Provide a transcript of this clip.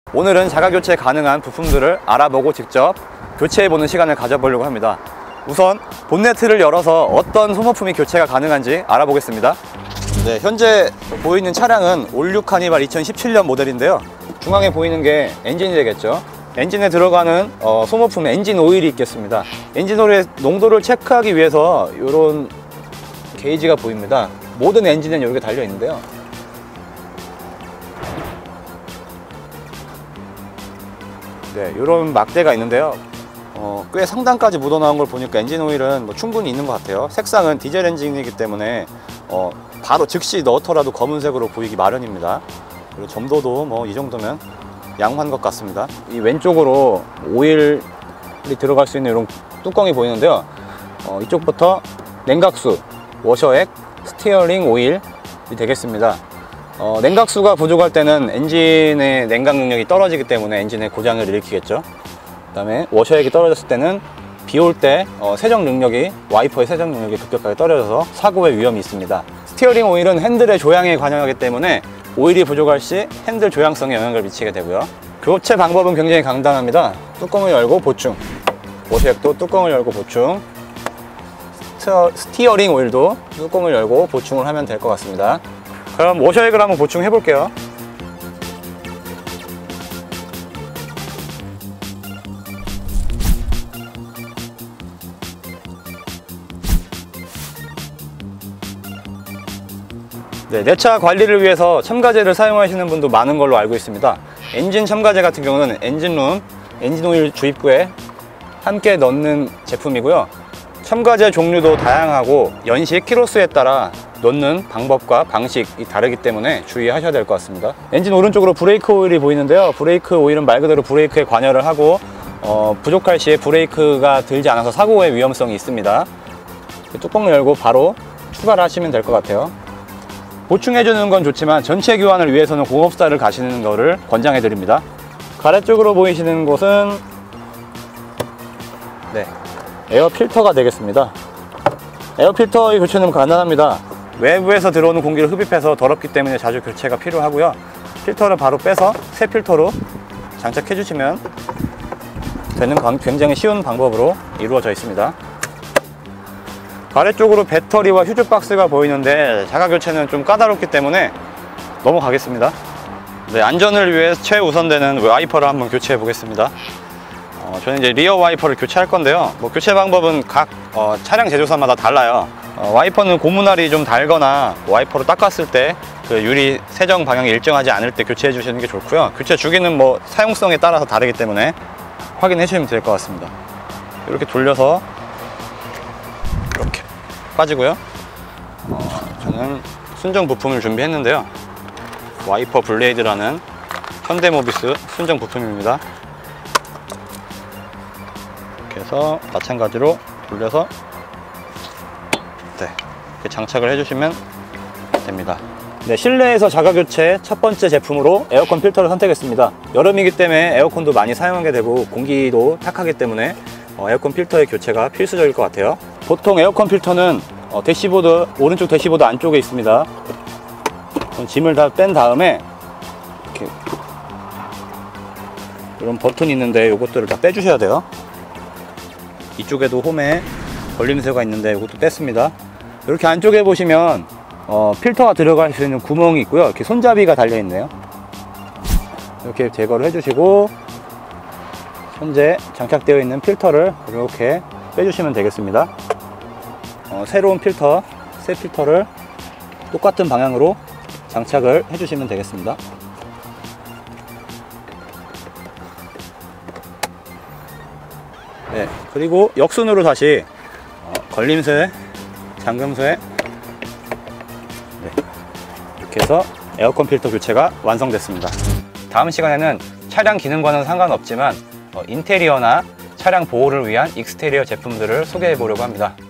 오늘은 자가 교체 가능한 부품들을 알아보고 직접 교체해보는 시간을 가져보려고 합니다. 우선 본네트를 열어서 어떤 소모품이 교체가 가능한지 알아보겠습니다. 네, 현재 보이는 차량은 올류 카니발 2017년 모델인데요. 중앙에 보이는 게 엔진이 되겠죠. 엔진에 들어가는 소모품 엔진 오일이 있겠습니다. 엔진 오일의 농도를 체크하기 위해서 이런 게이지가 보입니다. 모든 엔진에는 이렇게 달려 있는데요. 네, 이런 막대가 있는데요. 꽤 상단까지 묻어나온 걸 보니까 엔진 오일은 충분히 있는 것 같아요. 색상은 디젤 엔진이기 때문에 바로 즉시 넣더라도 검은색으로 보이기 마련입니다. 그리고 점도도 이 정도면 양호한 것 같습니다. 이 왼쪽으로 오일이 들어갈 수 있는 이런 뚜껑이 보이는데요. 이쪽부터 냉각수, 워셔액, 스티어링 오일이 되겠습니다. 냉각수가 부족할 때는 엔진의 냉각 능력이 떨어지기 때문에 엔진의 고장을 일으키겠죠. 그 다음에 워셔액이 떨어졌을 때는 비 올 때 세정 능력이, 와이퍼의 세정 능력이 급격하게 떨어져서 사고의 위험이 있습니다. 스티어링 오일은 핸들의 조향에 관여하기 때문에 오일이 부족할 시 핸들 조향성에 영향을 미치게 되고요. 교체 방법은 굉장히 간단합니다. 뚜껑을 열고 보충, 워셔액도 뚜껑을 열고 보충, 스티어링 오일도 뚜껑을 열고 보충을 하면 될 것 같습니다. 그럼 워셔액을 한번 보충해 볼게요. 네, 내차 관리를 위해서 첨가제를 사용하시는 분도 많은 걸로 알고 있습니다. 엔진 첨가제 같은 경우는 엔진룸, 엔진 오일 주입구에 함께 넣는 제품이고요. 첨가제 종류도 다양하고 연식, 키로수에 따라 넣는 방법과 방식이 다르기 때문에 주의하셔야 될 것 같습니다. 엔진 오른쪽으로 브레이크 오일이 보이는데요. 브레이크 오일은 말 그대로 브레이크에 관여를 하고 부족할 시에 브레이크가 들지 않아서 사고의 위험성이 있습니다. 뚜껑을 열고 바로 추가를 하시면 될 것 같아요. 보충해주는 건 좋지만 전체 교환을 위해서는 공업사를 가시는 것을 권장해 드립니다. 가래 쪽으로 보이시는 곳은 에어 필터가 되겠습니다. 에어 필터의 교체는 간단합니다. 외부에서 들어오는 공기를 흡입해서 더럽기 때문에 자주 교체가 필요하고요. 필터를 바로 빼서 새 필터로 장착해 주시면 되는 굉장히 쉬운 방법으로 이루어져 있습니다. 아래쪽으로 배터리와 휴즈 박스가 보이는데 자가 교체는 좀 까다롭기 때문에 넘어가겠습니다. 네, 안전을 위해 최우선되는 와이퍼를 한번 교체해 보겠습니다. 저는 이제 리어 와이퍼를 교체할 건데요. 교체 방법은 각 차량 제조사마다 달라요. 와이퍼는 고무날이 좀 달거나 와이퍼로 닦았을 때 그 유리 세정 방향이 일정하지 않을 때 교체해 주시는 게 좋고요. 교체 주기는 사용성에 따라서 다르기 때문에 확인해 주시면 될 것 같습니다. 이렇게 돌려서 이렇게 빠지고요. 저는 순정 부품을 준비했는데요. 와이퍼 블레이드라는 현대모비스 순정 부품입니다. 이렇게 해서 마찬가지로 돌려서 이렇게 장착을 해주시면 됩니다. 네, 실내에서 자가교체 첫 번째 제품으로 에어컨 필터를 선택했습니다. 여름이기 때문에 에어컨도 많이 사용하게 되고 공기도 탁하기 때문에 에어컨 필터의 교체가 필수적일 것 같아요. 보통 에어컨 필터는 대시보드, 오른쪽 대시보드 안쪽에 있습니다. 짐을 다 뺀 다음에 이렇게 이런 버튼이 있는데 이것들을 다 빼주셔야 돼요. 이쪽에도 홈에 걸림새가 있는데 이것도 뺐습니다. 이렇게 안쪽에 보시면 필터가 들어갈 수 있는 구멍이 있고요. 이렇게 손잡이가 달려 있네요. 이렇게 제거를 해주시고 현재 장착되어 있는 필터를 이렇게 빼주시면 되겠습니다. 새로운 필터, 새 필터를 똑같은 방향으로 장착을 해주시면 되겠습니다. 네, 그리고 역순으로 다시 걸림새, 잠금새 이렇게 해서 에어컨 필터 교체가 완성됐습니다. 다음 시간에는 차량 기능과는 상관없지만 인테리어나 차량 보호를 위한 익스테리어 제품들을 소개해 보려고 합니다.